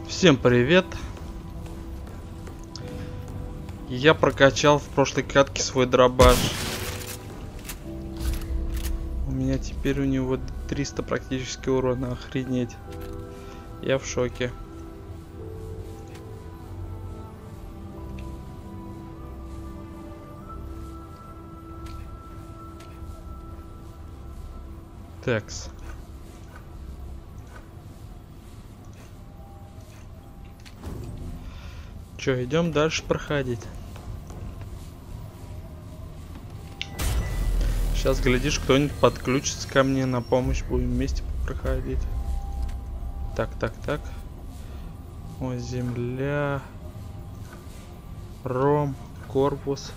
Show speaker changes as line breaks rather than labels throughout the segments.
Всем привет! Я прокачал в прошлой катке свой дробаш. У меня теперь у него 300 практически урона. Охренеть. Я в шоке. Такс. Чё, идем дальше проходить. Сейчас, глядишь, кто-нибудь подключится ко мне на помощь. Будем вместе проходить. Так. О, земля. Ром. Корпус.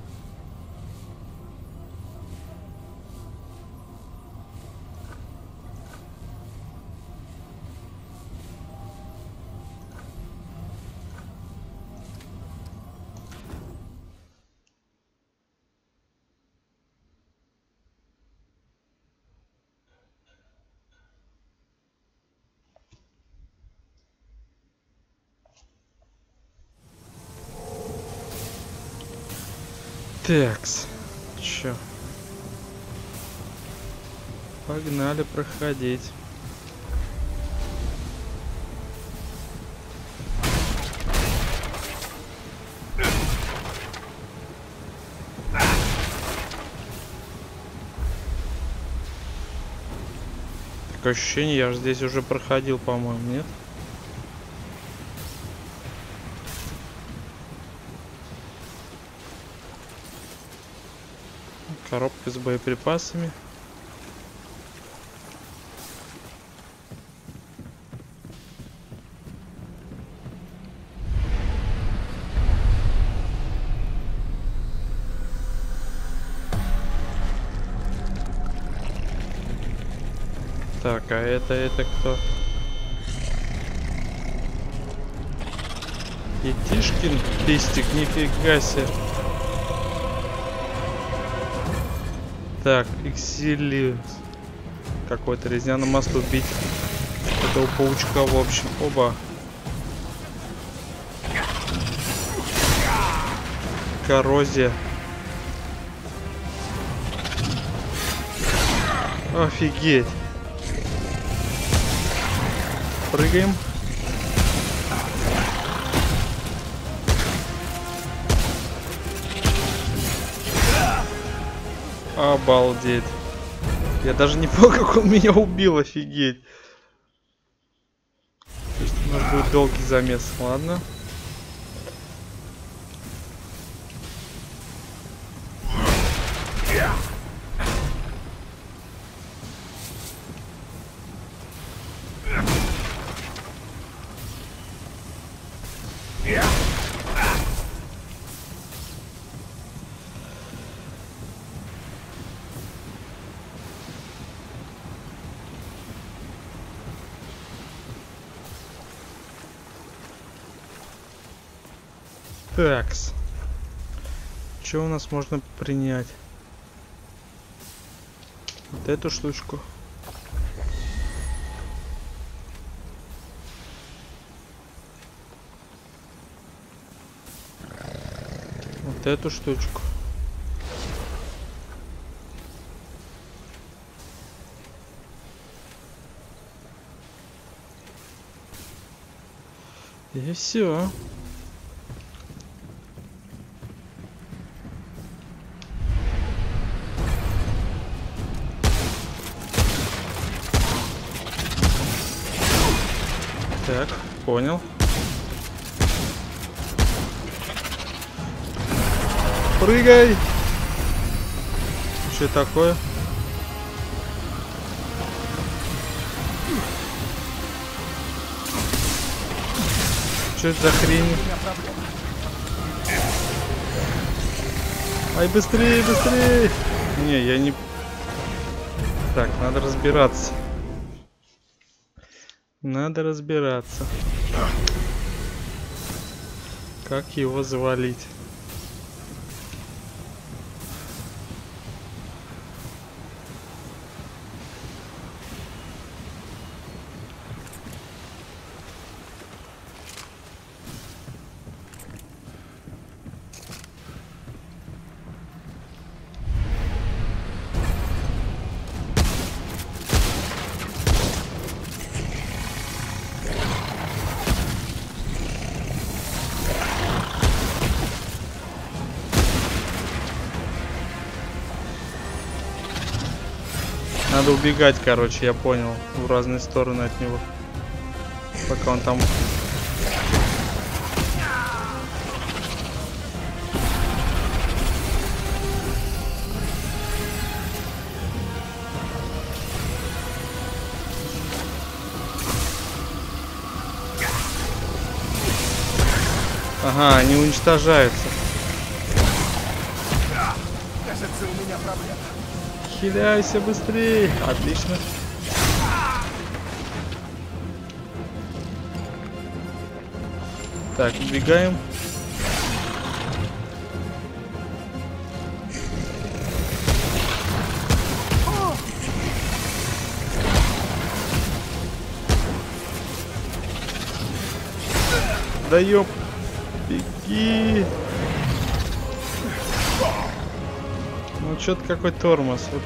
Такс. Чё? Погнали проходить. Такое ощущение, я же здесь уже проходил, по-моему, нет? Коробка с боеприпасами. Так, а это кто? Етишкин листик, нифига себе. Так, Эксилиус. Какой-то резня на масло убить этого паучка, в общем. Оба. Коррозия. Офигеть. Прыгаем. Обалдеть. Я даже не понял, как он меня убил, офигеть. То есть у нас будет долгий замес, ладно. Такс. Что у нас можно принять? Вот эту штучку. Вот эту штучку. И все. Так, понял. Прыгай! Что такое? Что это за хрень? Ай, быстрее, быстрее! Не, я не... Так, надо разбираться. Надо разбираться. Как его завалить? надо убегать, короче, я понял. В разные стороны от него. Пока он там... Ага, они уничтожаются.
Кажется, у меня проблема.
Хиляйся быстрее. Отлично. Так, убегаем. Да ёп. Беги. Ну что-то какой тормоз. Вот.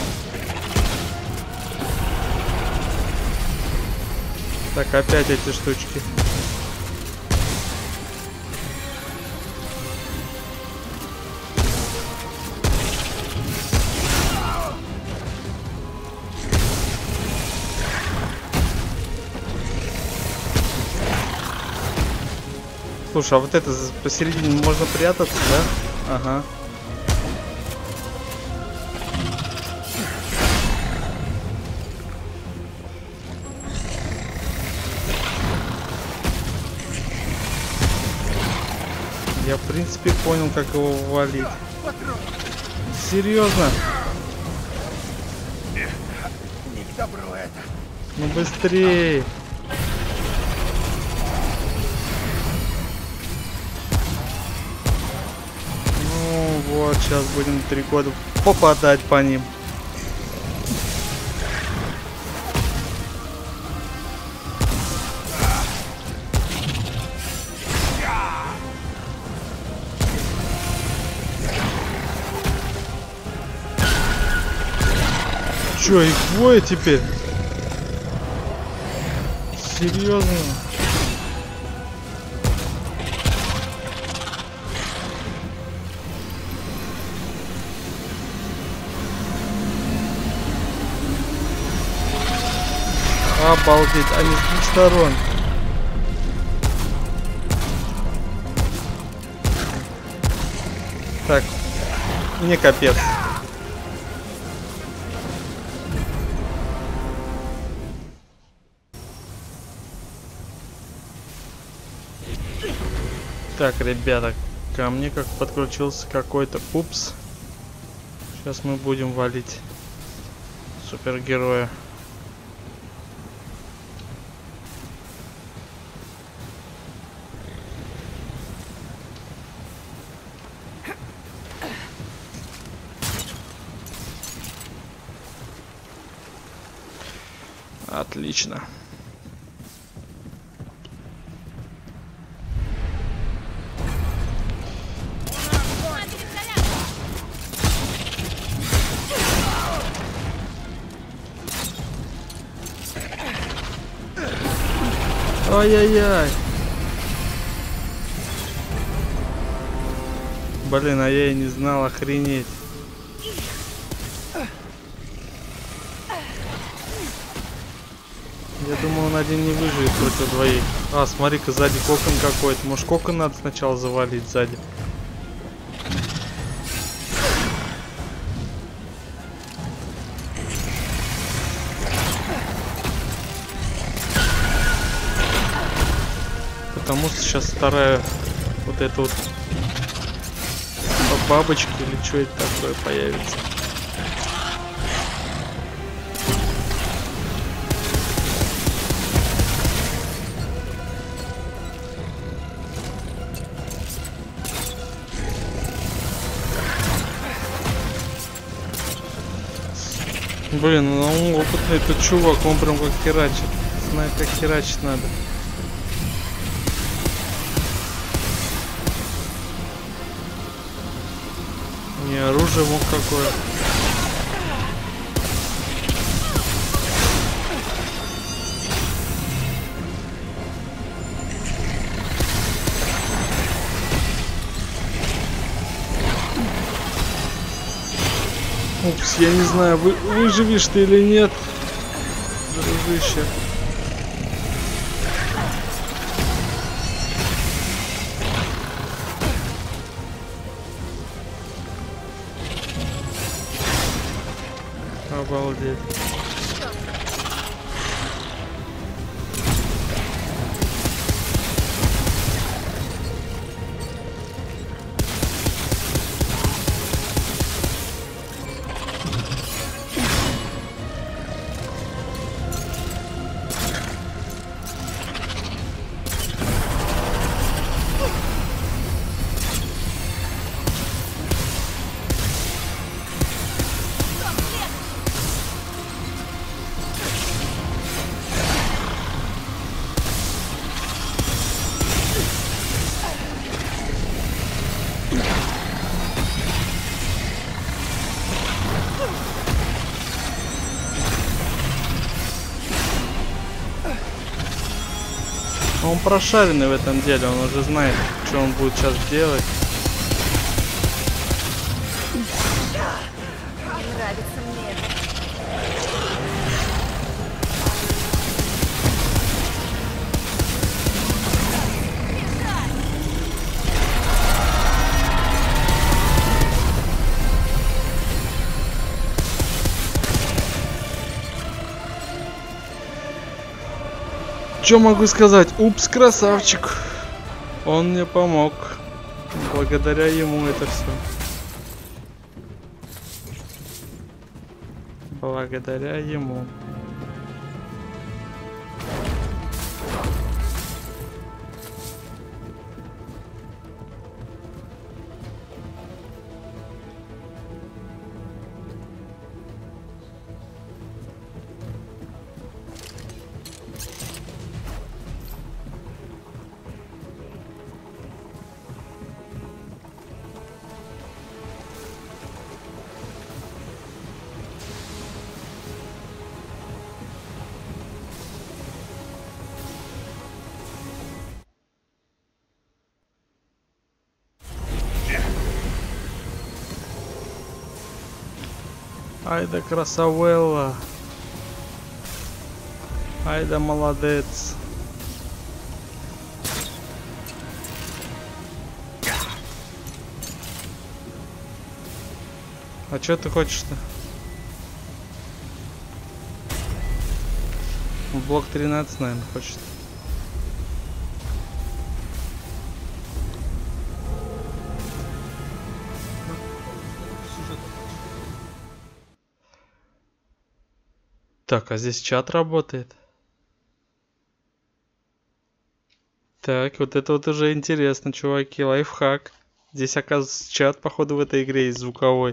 Так, опять эти штучки. Слушай, а вот это посередине можно прятаться, да? Ага. Я в принципе понял, как его валить. Серьезно?
Не к добру это.
Ну быстрее. Ну вот, сейчас будем 3 года попадать по ним. Чё, их двое теперь? Серьезно? Обалдеть, они с двух сторон. Так, мне капец. Так, ребята, ко мне как подключился какой-то пупс. Сейчас мы будем валить супергероя. Отлично. Ай-яй-яй. Блин, а я и не знал, охренеть. Я думал, он один не выживет против двоих. А, смотри-ка, сзади кокон какой-то. Может, кокон надо сначала завалить сзади? Потому что сейчас вторая вот эта вот бабочка или что это такое появится. Блин, ну он опытный этот чувак, он прям как херачит. Знает, как херачить надо. Не оружие мог какое. Упс, я не знаю, выживешь ты или нет, дружище. Обалдеть. Он прошаренный в этом деле, он уже знает, что он будет сейчас делать.
Нравится мне это.
Что могу сказать? Упс, красавчик. Он мне помог. Благодаря ему это все. Благодаря ему. Ай да красавелла. Ай да молодец. А что ты хочешь-то? Блок 13, наверное, хочет. Так, а здесь чат работает. Так, вот это вот уже интересно, чуваки, лайфхак. Здесь, оказывается, чат, походу, в этой игре есть звуковой.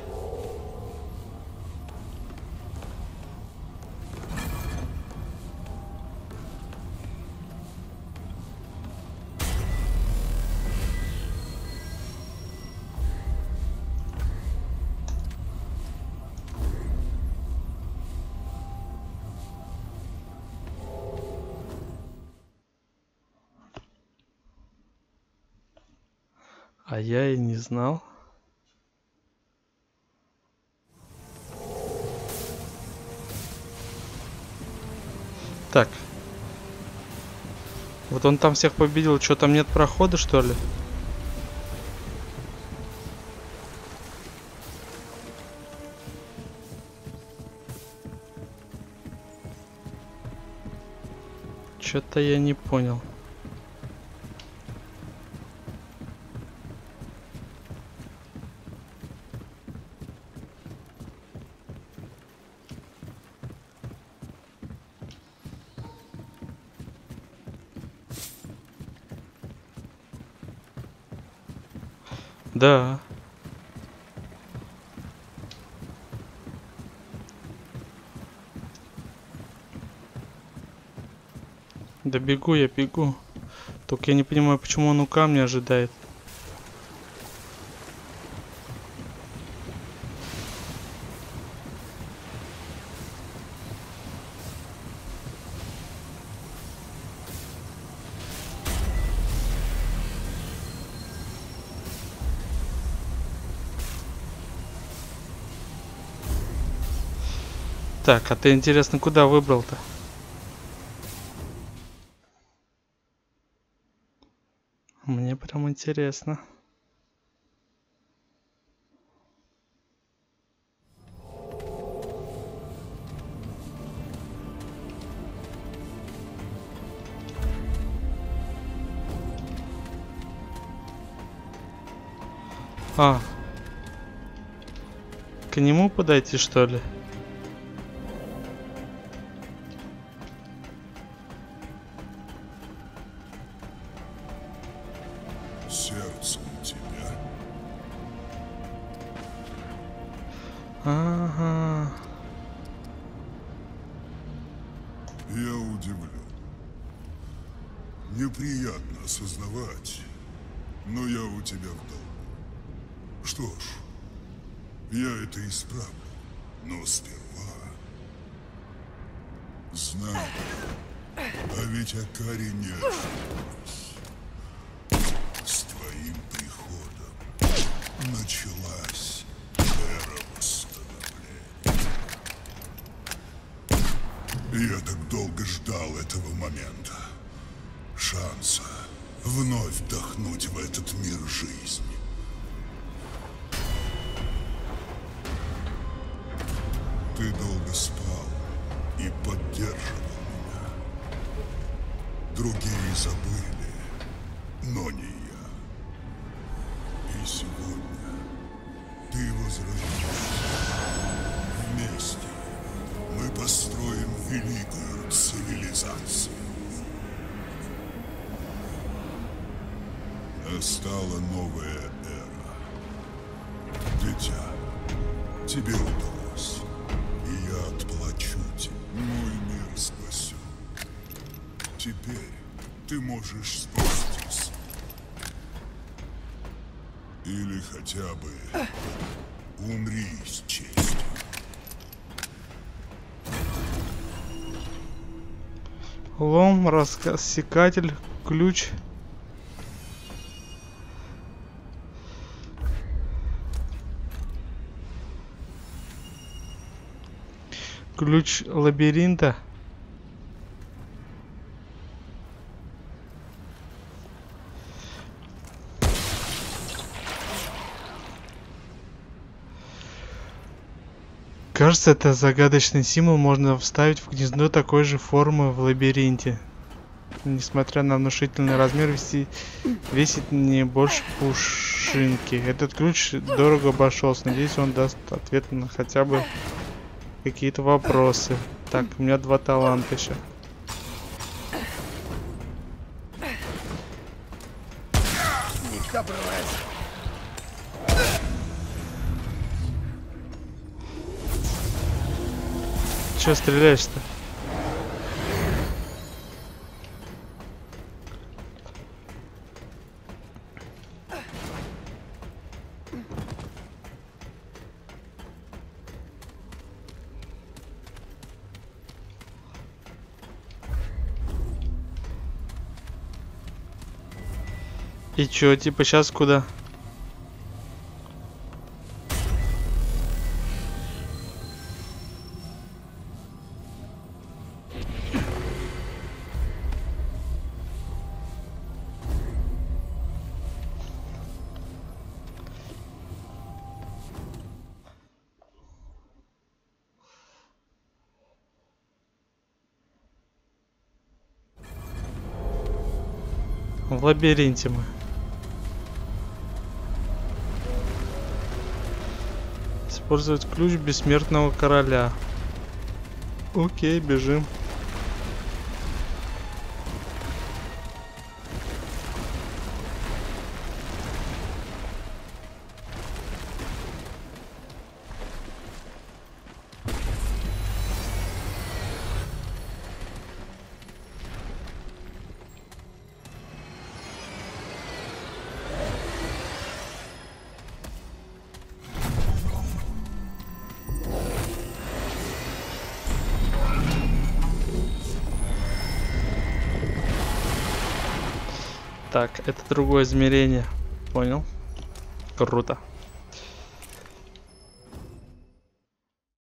А я и не знал. Так. Вот он там всех победил. Что, там нет прохода, что ли? Что-то я не понял. Да. Да бегу, я бегу. Только я не понимаю, почему он у камня ожидает. Так, а ты, интересно, куда выбрал-то? Мне прям интересно. А. К нему подойти, что ли?
Сердцем тебя.
Ага.
Я удивлен. Неприятно осознавать, но я у тебя в долгу. Что ж, я это исправлю, но сперва... Знаю, а ведь Акари не ошиблась. С твоим приходом началась эра восстановления. Я так долго ждал этого момента. Шанса вновь вдохнуть в этот мир жизнь. Ты долго спал и поддерживал меня. Другие забыли, но не я. И сегодня ты возвращаешься. Вместе мы построим великую цивилизацию. Настала новая эра. Дитя, тебе удалось. И я отплачу тебе. Мой мир спасен. Теперь ты можешь спастись. Или хотя бы умри с честью.
Лом, рассекатель, ключ. Ключ лабиринта. Кажется, это загадочный символ можно вставить в гнездо такой же формы в лабиринте. Несмотря на внушительный размер, весит не больше пушинки. Этот ключ дорого обошелся. Надеюсь, он даст ответ на хотя бы какие-то вопросы. Так, у меня 2 таланта еще.
Не к добру это.
Че стреляешь-то? И чё, типа сейчас куда? В лабиринте мы. Использовать ключ бессмертного короля. Окей, бежим. Так, это другое измерение. Понял? Круто.